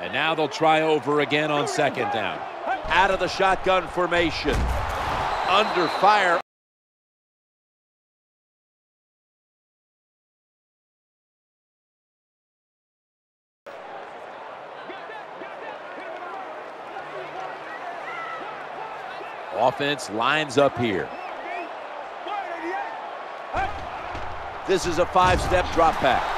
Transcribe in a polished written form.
And now they'll try over again on second down. Out of the shotgun formation. Under fire. Offense lines up here. This is a 5-step drop back.